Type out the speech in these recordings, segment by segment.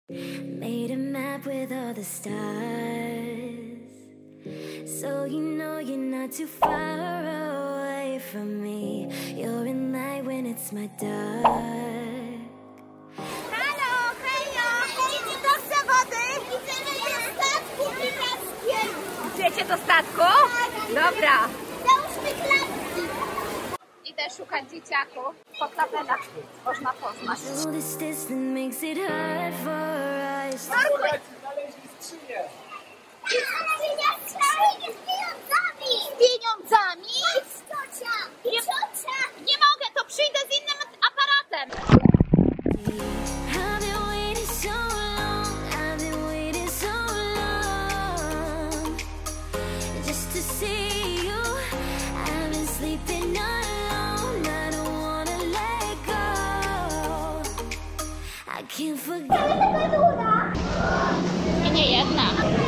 Made a map with all the stars, so you know you're not too far away from me. You're in light when it's my dark. Halo, hejo! Idziecie do przewody! Idziemy do statku pirackiego! Idziecie do statku? Dobra. Załóżmy klapki. Idę szukać dzieciaków. Po klapelach można poznać. All this distance makes it hard for us. Znaleźli skrzynię. Skrzynia z pieniądzami! Z pieniądzami? Ciocia! Ciocia! Nie mogę, to przyjdę z innym aparatem. I've been waiting so long, I've been waiting so long, just to see you. I've been sleeping alone, I don't wanna let go. I can't forget. I nie jedna.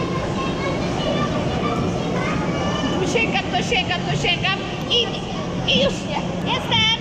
Tu sięgam i już nie. Jestem!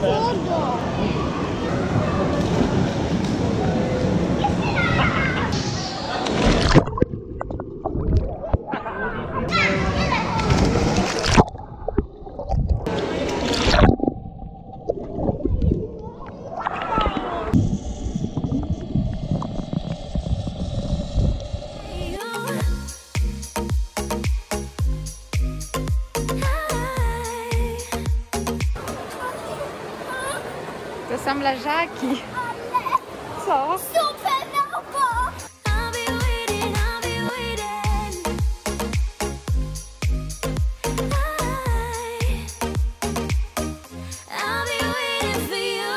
To są leżaki. Co? Super, no bo I'll be waiting, I'll be waiting. I'll be waiting for you.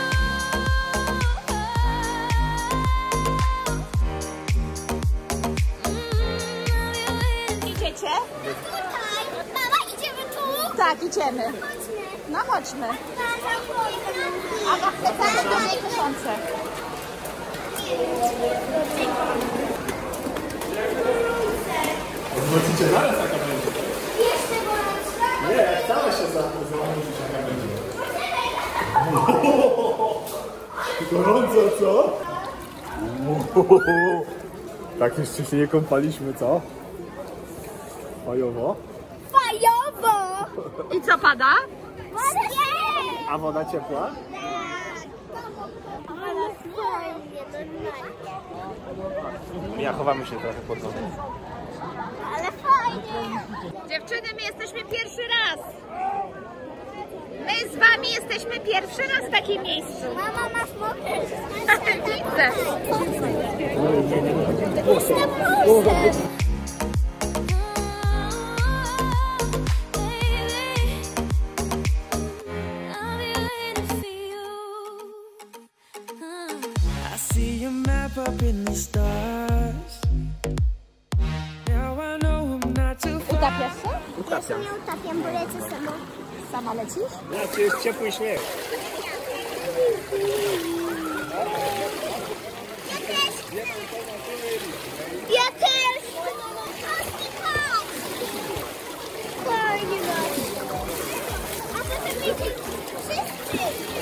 Idziecie? Tutaj. Mama, idziemy tu? Tak, idziemy. No chodźmy. Aga chce tam do tysiące. Zobaczycie, zaraz jaka będzie. Nie, cała się załamujesz, jaka będzie. Gorąco, co? Tak jeszcze się nie kąpaliśmy, co? Fajowo. Fajowo! I co pada? A woda ciepła? Ja chowamy się trochę pod wodą. Ale fajnie! Dziewczyny, my jesteśmy pierwszy raz. My z wami jesteśmy pierwszy raz w takim miejscu. Mama, masz mokre. Widzę. See a map up in the stars. Now I know I'm not too far. Utapiasz się? Utapiam. Nie utapiam, bo lecę sama. Sama lecisz? Ja, to jest ciepły śmiech. Ja też! Fajnie masz. A potem wiecie, wszyscy.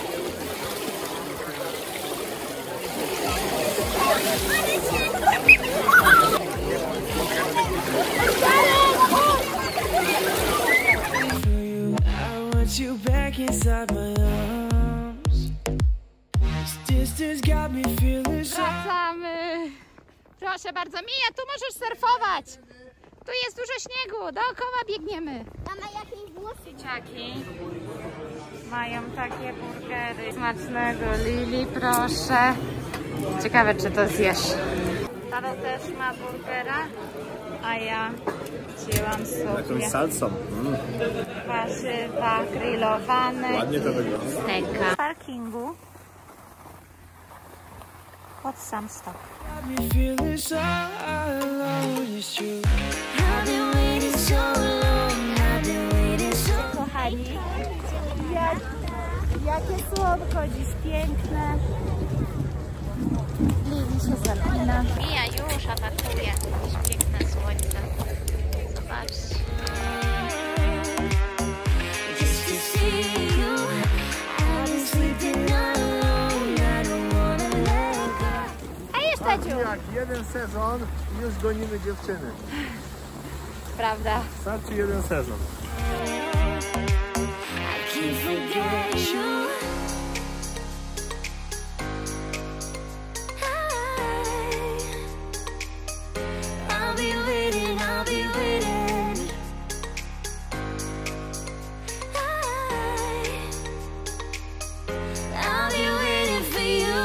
For you, I want you back inside my arms. This distance got me feeling so. Wracamy. Proszę bardzo, Mija, tu możesz surfować. Tu jest dużo śniegu, dookoła biegniemy. Mama, jakieś włosy? Dzieciaki mają takie burgery. Smacznego, Lili, proszę. Ciekawe, czy to zjesz. Taro też ma burgera, a ja wzięłam sobie salsą. warzywa grillowane. Ładnie to wygląda. Steka. W parkingu pod sam stok. Got me feeling so alone. It's true. I've been waiting so long, I've been waiting so long. Kochani, jakie słodko dziś piękne. Lili się zapina. Mija już atakuje. Dziś piękne słońce. Zobaczcie. Just to see you, I've been sleeping alone, I don't wanna let go. A jeszcze Ciociu. Jak jeden sezon i już gonimy dziewczyny. Prawda. Starczy jeden sezon. Can't forget you. I'll be waiting, I'll be waiting. I'll be waiting for you.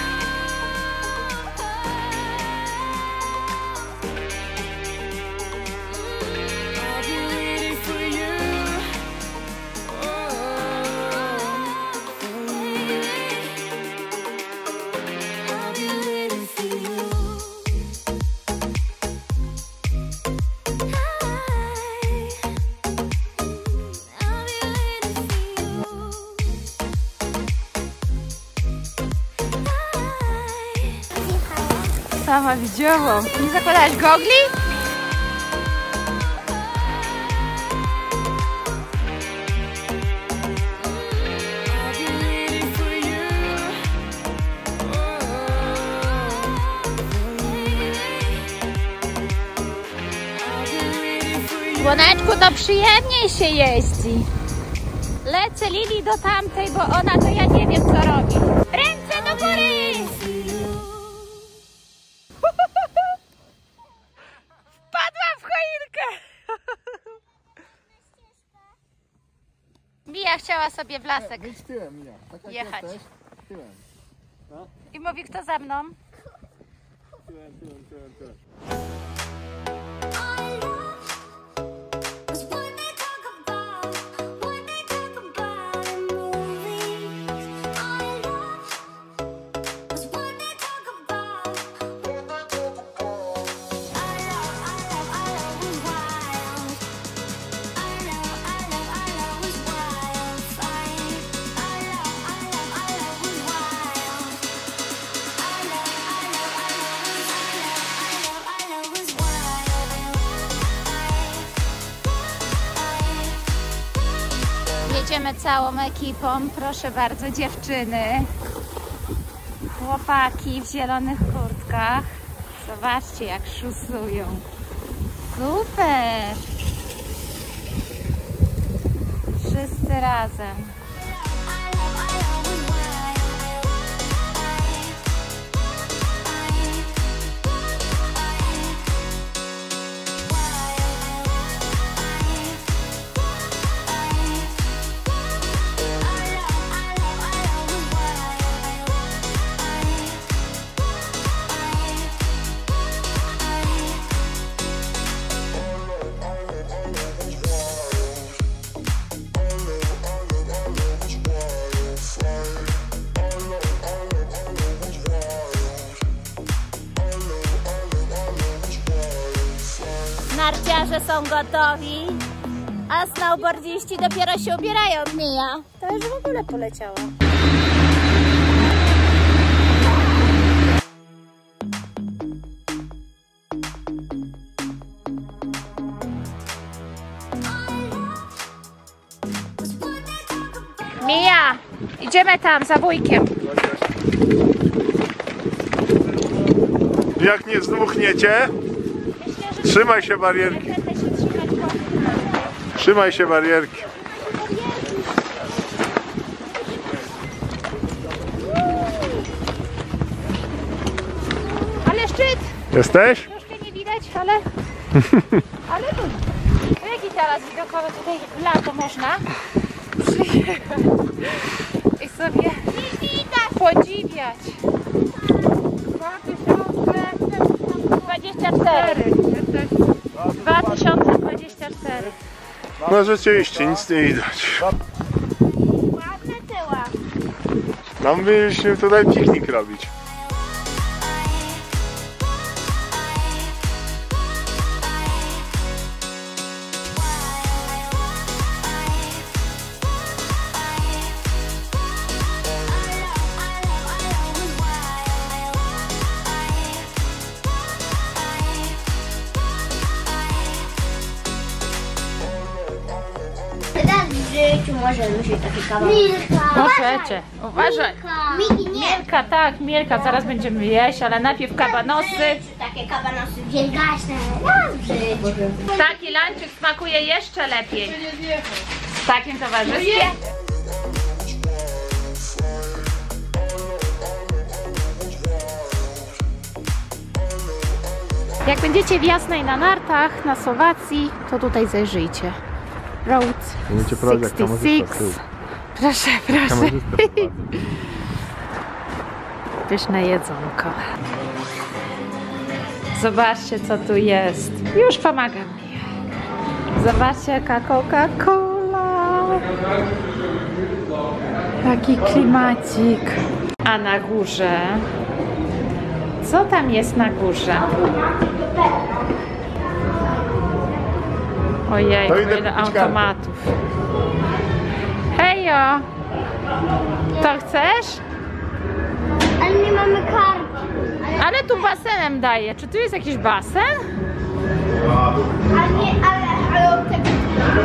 I'll be waiting for you. I'll be waiting for you. I'll be waiting for you. Sama widziałam. Nie zakładałaś gogli? I'll be waiting for you. I'll be waiting for you. Słoneczku, to przyjemniej się jeździ. Lecę Lili do tamtej, bo ona to ja nie wiem co robi. Ręce do góry! Wpadłam w choinkę! Mija chciała sobie w lasek Wyjdź tyłem, Mija. Tak jak jechać. jesteś, tyłem. I mówi, kto za mną? Tyłem. Was what they talk about, what they talk about in movies. I love was what they talk about. I love was wild. I love was wildfire. I love was wild. Jedziemy całą ekipą, proszę bardzo, dziewczyny, chłopaki w zielonych kurtkach. Zobaczcie, jak szusują. Super! Wszyscy razem. Narciarze są gotowi, a snowboardziści dopiero się ubierają. Mija, to już w ogóle poleciała. Mija, idziemy tam za wujkiem. Jak nie zdmuchniecie, trzymaj się barierki. Będę się trzymać po... Trzymaj się barierki. Ale szczyt! Jesteś? Troszkę nie widać, ale... Ale tu... Jaki teraz widokowy tutaj w lato można przyjechać i sobie podziwiać. 2024. 2024. Możecie iść, nic nie widać. Ładne tyła. No mieliśmy tutaj piknik robić. życiu możemy się takie kawałki. Milka! Możecie. Uważaj. Miki nie! Mielka, tak, mielka. Zaraz będziemy jeść, ale najpierw kabanosy. Takie kabanosy wielgaśne raz w życiu. Taki lunchik smakuje jeszcze lepiej. W takim towarzystwie. Jak będziecie w Jasnej na nartach na Słowacji, to tutaj zajrzyjcie. Road 66. Proszę, proszę. Pyszne jedzonko. Zobaczcie, co tu jest. Już pomagam mi. Zobaczcie, jaka Coca-Cola. Taki klimacik. A na górze... Co tam jest na górze? Ojej, ile automatów. Hejo! To chcesz? Ale nie mamy karty. Ale tu basenem daje. Czy tu jest jakiś basen? Ale od tego...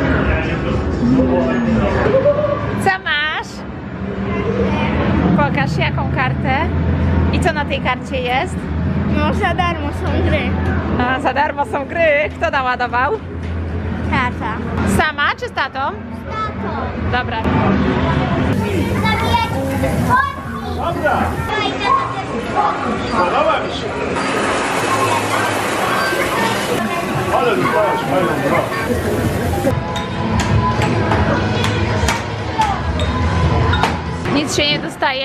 Co masz? Pokaż jaką kartę. I co na tej karcie jest? No za darmo są gry. A, za darmo są gry. Kto naładował? Tata. Sama czy z tatą? Tato. Dobra. Zabijać spodni. Dobra, Daj tata te spodni. podoba mi się. Ale dostałaś fajną broń. Nic się nie dostaje?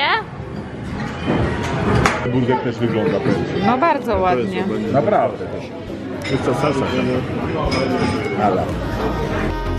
Burger też wygląda pewnie. No bardzo ładnie. Naprawdę też. Jest to sasa. Ale.